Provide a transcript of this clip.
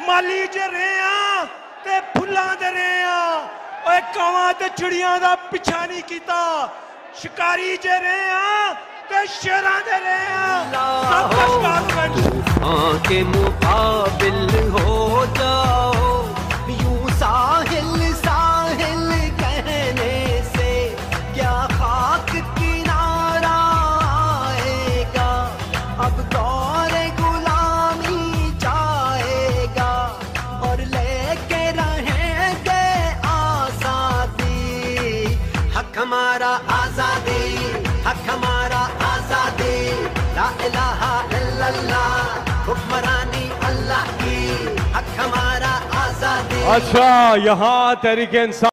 माली च रहे ते फुल्लां दे रहे ओए कावां ते चिड़ियां दा पिछा नहीं कीता शिकारी च रहे ते शेरां दे रहे के मुकाबिल हो जाओ यूं साहिल साहिल कहने से क्या खाक किनारा आएगा अब दौर गुलामी जाएगा और लेके रहेंगे आजादी हक हमारा आजादी हक हमारा आजादी ला इलाहा इल्लल्लाह हुक्मरानी अल्लाह की हक हमारा आजादी। अच्छा यहाँ तहरीक इंसाफ